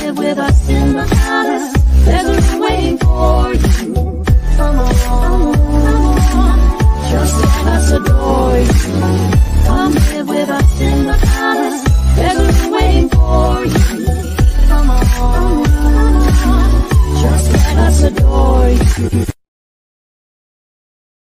live with us in the palace. There's a room waiting for you.